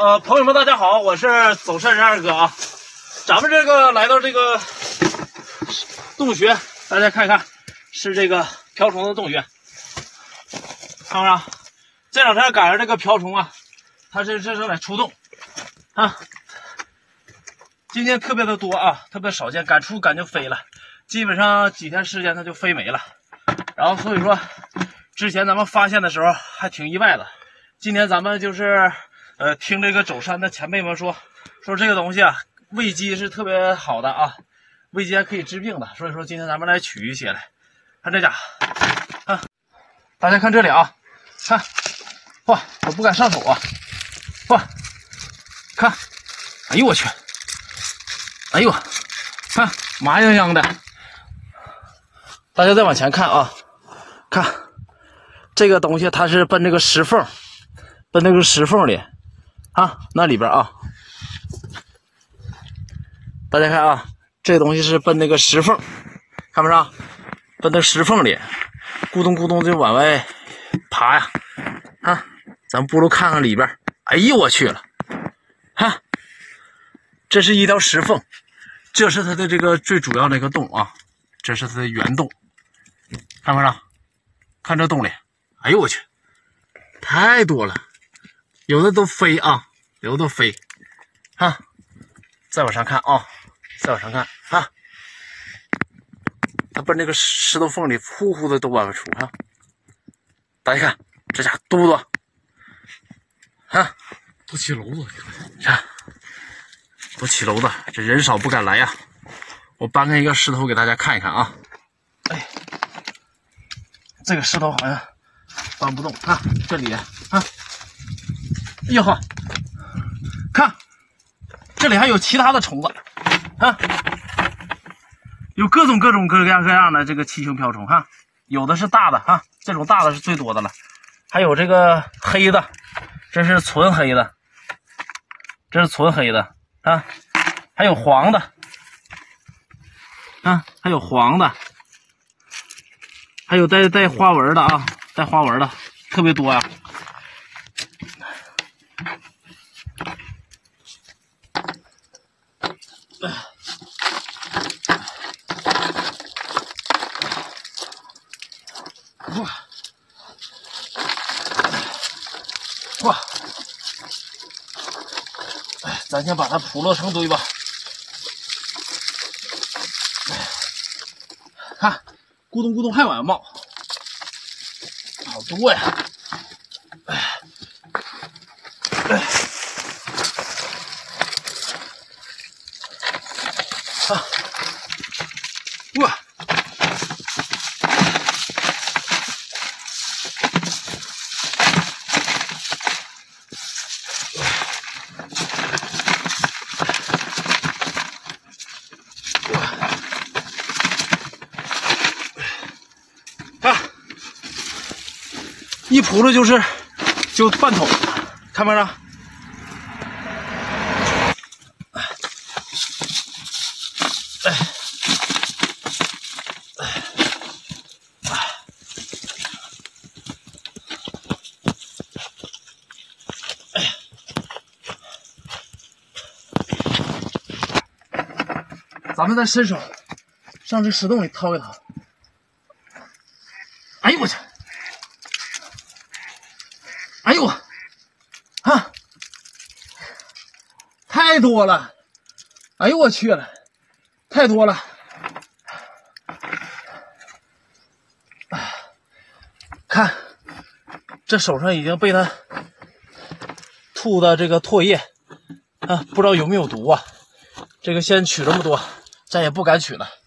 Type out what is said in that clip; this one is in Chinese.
朋友们，大家好，我是走山人二哥啊。咱们这个来到这个洞穴，大家看看，是这个瓢虫的洞穴，看不看？这两天赶上这个瓢虫啊，它这正在出洞啊。今天特别的多啊，特别少见，赶出赶就飞了，基本上几天时间它就飞没了。然后所以说，之前咱们发现的时候还挺意外的。今天咱们就是听这个走山的前辈们说这个东西啊，喂鸡是特别好的啊，喂鸡还可以治病的。所以说今天咱们来取一些来，看这家啊，大家看这里啊，看，哇，我不敢上手啊，哇，看，哎呦我去，哎呦，看麻痒痒的。大家再往前看啊，看这个东西它是奔这个石缝，奔那个石缝里啊，那里边啊，大家看啊，这个东西是奔那个石缝，看不上？奔那石缝里，咕咚咕咚就往外爬呀，啊，咱不如看看里边。哎呦我去了，哈，这是一条石缝，这是它的这个最主要的一个洞啊，这是它的圆洞，看不上？看这洞里，哎呦我去，太多了。有的都飞啊，有的都飞，啊，再往上看啊，再往上看啊，它奔那个石头缝里呼呼的都往外出啊！大家看，这家伙多不多？啊， 都起楼子， 看，都起楼子，这人少不敢来呀。我搬开一个石头给大家看一看啊，哎，这个石头好像搬不动啊，这里啊。哎呦呵，看，这里还有其他的虫子啊，有各样的这个七星瓢虫哈，有的是大的哈，这种大的是最多的了，还有这个黑的，这是纯黑的，这是纯黑的啊，还有黄的啊，还有黄的，还有带花纹的啊，带花纹的特别多呀。哇！哎，咱先把它铺落成堆吧。看，咕咚咕咚还往外冒，好多呀！啊！哇！一扑了就半桶，看没着？咱们再伸手上这石洞里掏一掏。哎呦我去！哎呦啊，太多了！哎呦我去了，太多了！看，这手上已经被它吐的这个唾液啊，不知道有没有毒啊？这个先取这么多，咱也不敢取了。